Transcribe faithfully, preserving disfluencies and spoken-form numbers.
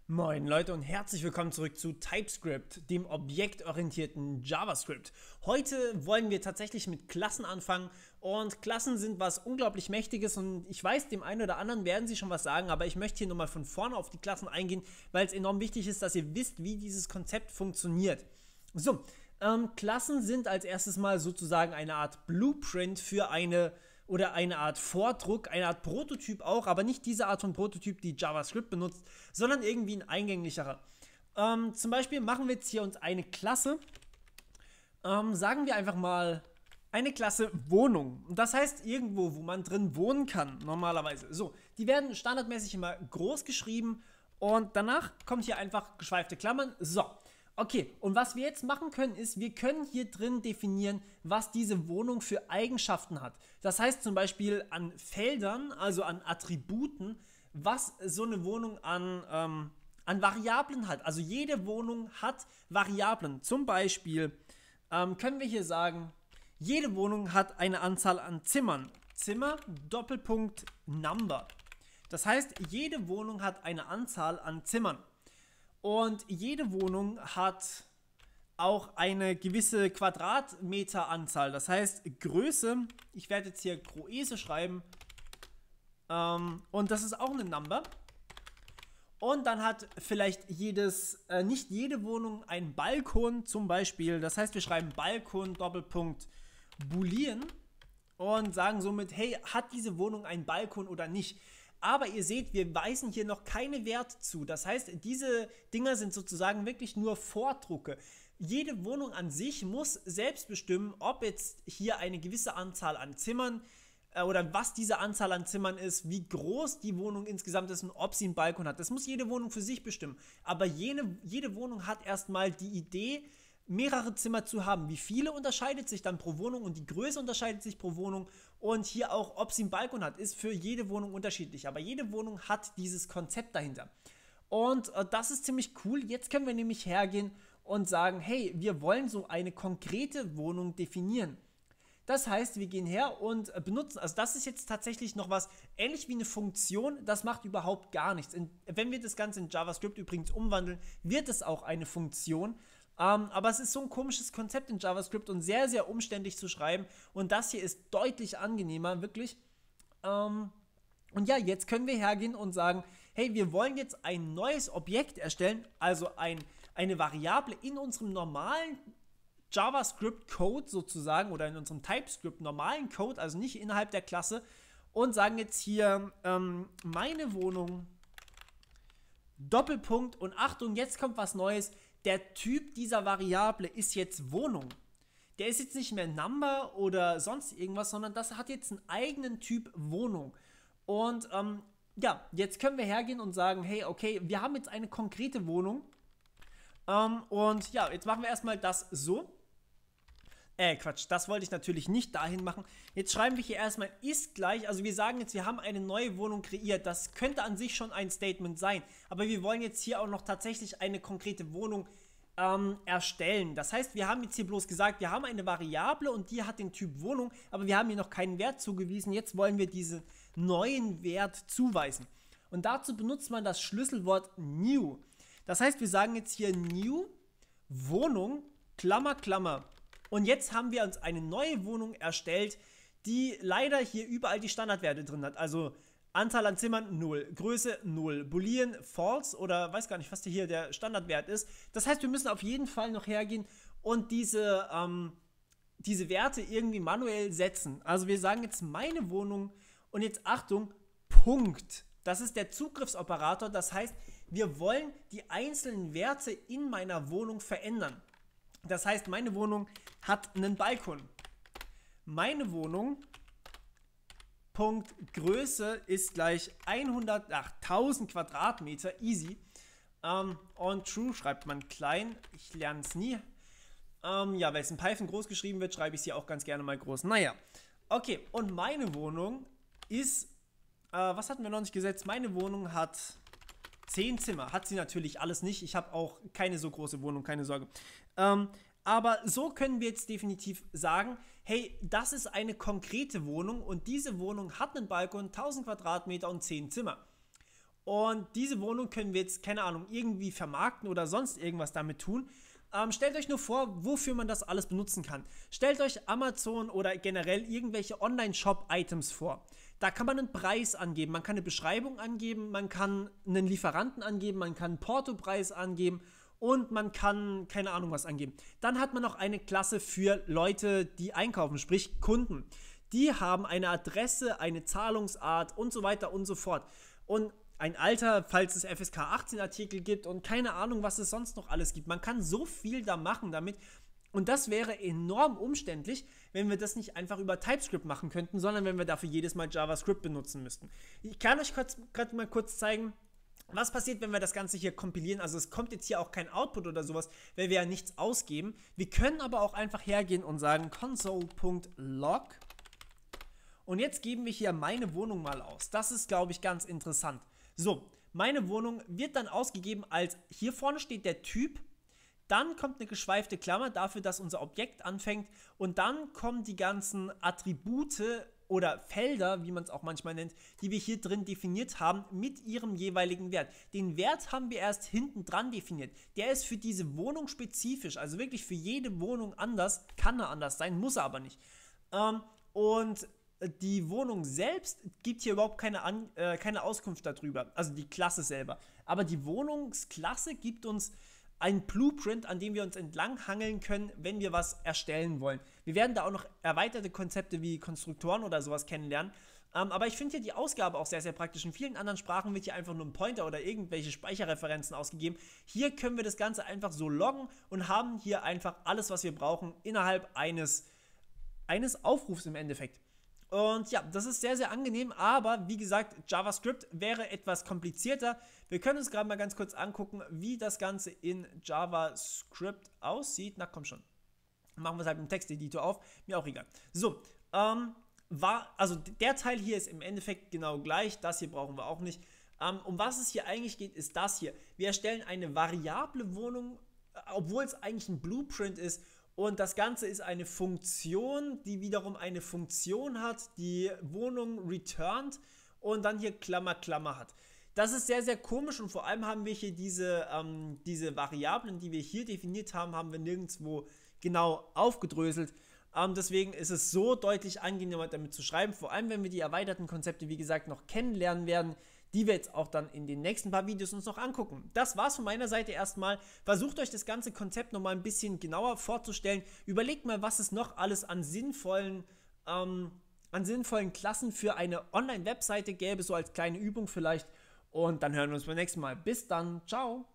Moin Leute und herzlich willkommen zurück zu TypeScript, dem objektorientierten JavaScript. Heute wollen wir tatsächlich mit Klassen anfangen und Klassen sind was unglaublich Mächtiges und ich weiß, dem einen oder anderen werden sie schon was sagen, aber ich möchte hier nochmal von vorne auf die Klassen eingehen, weil es enorm wichtig ist, dass ihr wisst, wie dieses Konzept funktioniert. So, ähm, Klassen sind als erstes mal sozusagen eine Art Blueprint für eine oder eine Art Vordruck, eine Art Prototyp auch, aber nicht diese Art von Prototyp, die JavaScript benutzt, sondern irgendwie ein eingänglicherer. Ähm, zum Beispiel machen wir jetzt hier uns eine Klasse, ähm, sagen wir einfach mal eine Klasse Wohnung. Das heißt irgendwo, wo man drin wohnen kann, normalerweise. So, die werden standardmäßig immer groß geschrieben und danach kommt hier einfach geschweifte Klammern. So. Okay, und was wir jetzt machen können, ist, wir können hier drin definieren, was diese Wohnung für Eigenschaften hat. Das heißt zum Beispiel an Feldern, also an Attributen, was so eine Wohnung an, ähm, an Variablen hat. Also jede Wohnung hat Variablen. Zum Beispiel ähm, können wir hier sagen, jede Wohnung hat eine Anzahl an Zimmern. Zimmer, Doppelpunkt, Number. Das heißt, jede Wohnung hat eine Anzahl an Zimmern. Und jede Wohnung hat auch eine gewisse Quadratmeteranzahl. Das heißt, Größe, ich werde jetzt hier Größe schreiben. Ähm, und das ist auch eine Number. Und dann hat vielleicht jedes, äh, nicht jede Wohnung einen Balkon zum Beispiel. Das heißt, wir schreiben Balkon, Doppelpunkt, Boolean. Und sagen somit, hey, hat diese Wohnung einen Balkon oder nicht? Aber ihr seht, wir weisen hier noch keine Werte zu. Das heißt, diese Dinger sind sozusagen wirklich nur Vordrucke. Jede Wohnung an sich muss selbst bestimmen, ob jetzt hier eine gewisse Anzahl an Zimmern äh, oder was diese Anzahl an Zimmern ist, wie groß die Wohnung insgesamt ist und ob sie einen Balkon hat. Das muss jede Wohnung für sich bestimmen. Aber jene, jede Wohnung hat erstmal die Idee, mehrere Zimmer zu haben. Wie viele unterscheidet sich dann pro Wohnung und die Größe unterscheidet sich pro Wohnung und hier auch, ob sie einen Balkon hat, ist für jede Wohnung unterschiedlich. Aber jede Wohnung hat dieses Konzept dahinter. Und äh, das ist ziemlich cool. Jetzt können wir nämlich hergehen und sagen, hey, wir wollen so eine konkrete Wohnung definieren. Das heißt, wir gehen her und benutzen, also das ist jetzt tatsächlich noch was, ähnlich wie eine Funktion, das macht überhaupt gar nichts. In, wenn wir das Ganze in JavaScript übrigens umwandeln, wird es auch eine Funktion. Um, aber es ist so ein komisches Konzept in JavaScript und sehr, sehr umständlich zu schreiben. Und das hier ist deutlich angenehmer, wirklich. Um, und ja, jetzt können wir hergehen und sagen, hey, wir wollen jetzt ein neues Objekt erstellen, also ein, eine Variable in unserem normalen JavaScript-Code sozusagen oder in unserem TypeScript-normalen Code, also nicht innerhalb der Klasse. Und sagen jetzt hier, ähm, meine Wohnung, Doppelpunkt und Achtung, jetzt kommt was Neues. Der Typ dieser Variable ist jetzt Wohnung. Der ist jetzt nicht mehr Number oder sonst irgendwas, sondern das hat jetzt einen eigenen Typ Wohnung. Und ähm, ja, jetzt können wir hergehen und sagen, hey, okay, wir haben jetzt eine konkrete Wohnung. Ähm, und ja, jetzt machen wir erstmal das so. Äh, Quatsch, das wollte ich natürlich nicht dahin machen. Jetzt schreiben wir hier erstmal ist gleich, also wir sagen jetzt, wir haben eine neue Wohnung kreiert. Das könnte an sich schon ein Statement sein, aber wir wollen jetzt hier auch noch tatsächlich eine konkrete Wohnung ähm, erstellen. Das heißt, wir haben jetzt hier bloß gesagt, wir haben eine Variable und die hat den Typ Wohnung, aber wir haben hier noch keinen Wert zugewiesen. Jetzt wollen wir diesen neuen Wert zuweisen. Und dazu benutzt man das Schlüsselwort new. Das heißt, wir sagen jetzt hier new Wohnung, Klammer, Klammer. Und jetzt haben wir uns eine neue Wohnung erstellt, die leider hier überall die Standardwerte drin hat. Also Anzahl an Zimmern null, Größe null, Boolean false oder weiß gar nicht, was hier der Standardwert ist. Das heißt, wir müssen auf jeden Fall noch hergehen und diese, ähm, diese Werte irgendwie manuell setzen. Also wir sagen jetzt meine Wohnung und jetzt Achtung, Punkt. Das ist der Zugriffsoperator. Das heißt, wir wollen die einzelnen Werte in meiner Wohnung verändern. Das heißt, meine Wohnung hat einen Balkon. Meine Wohnung, Punkt, Größe ist gleich hundert, ach, tausend Quadratmeter, easy. Ähm, und true schreibt man klein, ich lerne es nie. Ähm, ja, weil es in Python groß geschrieben wird, schreibe ich es hier auch ganz gerne mal groß. Naja, okay, und meine Wohnung ist, äh, was hatten wir noch nicht gesetzt? Meine Wohnung hat zehn Zimmer, hat sie natürlich alles nicht. Ich habe auch keine so große Wohnung, keine Sorge. Ähm, aber so können wir jetzt definitiv sagen, hey, das ist eine konkrete Wohnung und diese Wohnung hat einen Balkon, tausend Quadratmeter und zehn Zimmer. Und diese Wohnung können wir jetzt, keine Ahnung, irgendwie vermarkten oder sonst irgendwas damit tun. Ähm, stellt euch nur vor, wofür man das alles benutzen kann. Stellt euch Amazon oder generell irgendwelche Online-Shop-Items vor. Da kann man einen Preis angeben, man kann eine Beschreibung angeben, man kann einen Lieferanten angeben, man kann einen Portopreis angeben und man kann, keine Ahnung was angeben. Dann hat man noch eine Klasse für Leute, die einkaufen, sprich Kunden. Die haben eine Adresse, eine Zahlungsart und so weiter und so fort. Und ein Alter, falls es F S K achtzehn Artikel gibt und keine Ahnung, was es sonst noch alles gibt. Man kann so viel da machen damit. Und das wäre enorm umständlich, wenn wir das nicht einfach über TypeScript machen könnten, sondern wenn wir dafür jedes Mal JavaScript benutzen müssten. Ich kann euch gerade mal kurz zeigen, was passiert, wenn wir das Ganze hier kompilieren. Also es kommt jetzt hier auch kein Output oder sowas, weil wir ja nichts ausgeben. Wir können aber auch einfach hergehen und sagen console.log. Und jetzt geben wir hier meine Wohnung mal aus. Das ist, glaube ich, ganz interessant. So, meine Wohnung wird dann ausgegeben als, hier vorne steht der Typ. Dann kommt eine geschweifte Klammer dafür, dass unser Objekt anfängt und dann kommen die ganzen Attribute oder Felder, wie man es auch manchmal nennt, die wir hier drin definiert haben, mit ihrem jeweiligen Wert. Den Wert haben wir erst hinten dran definiert. Der ist für diese Wohnung spezifisch, also wirklich für jede Wohnung anders, kann er anders sein, muss er aber nicht. Ähm, und die Wohnung selbst gibt hier überhaupt keine, An äh, keine Auskunft darüber, also die Klasse selber. Aber die Wohnungsklasse gibt uns ein Blueprint, an dem wir uns entlang hangeln können, wenn wir was erstellen wollen. Wir werden da auch noch erweiterte Konzepte wie Konstruktoren oder sowas kennenlernen. Ähm, aber ich finde hier die Ausgabe auch sehr, sehr praktisch. In vielen anderen Sprachen wird hier einfach nur ein Pointer oder irgendwelche Speicherreferenzen ausgegeben. Hier können wir das Ganze einfach so loggen und haben hier einfach alles, was wir brauchen, innerhalb eines, eines Aufrufs im Endeffekt. Und ja, das ist sehr, sehr angenehm, aber wie gesagt, JavaScript wäre etwas komplizierter. Wir können uns gerade mal ganz kurz angucken, wie das Ganze in JavaScript aussieht. Na komm schon, machen wir es halt im Texteditor auf, mir auch egal. So, ähm, war, also der Teil hier ist im Endeffekt genau gleich, das hier brauchen wir auch nicht. Ähm, um was es hier eigentlich geht, ist das hier. Wir erstellen eine variable Wohnung, obwohl es eigentlich ein Blueprint ist. Und das Ganze ist eine Funktion, die wiederum eine Funktion hat, die Wohnung returnt und dann hier Klammer, Klammer hat. Das ist sehr, sehr komisch und vor allem haben wir hier diese, ähm, diese Variablen, die wir hier definiert haben, haben wir nirgendwo genau aufgedröselt. Ähm, deswegen ist es so deutlich angenehmer damit zu schreiben, vor allem wenn wir die erweiterten Konzepte, wie gesagt, noch kennenlernen werden, die wir jetzt auch dann in den nächsten paar Videos uns noch angucken. Das war's von meiner Seite erstmal. Versucht euch das ganze Konzept nochmal ein bisschen genauer vorzustellen. Überlegt mal, was es noch alles an sinnvollen, ähm, an sinnvollen Klassen für eine Online-Webseite gäbe, so als kleine Übung vielleicht. Und dann hören wir uns beim nächsten Mal. Bis dann, ciao!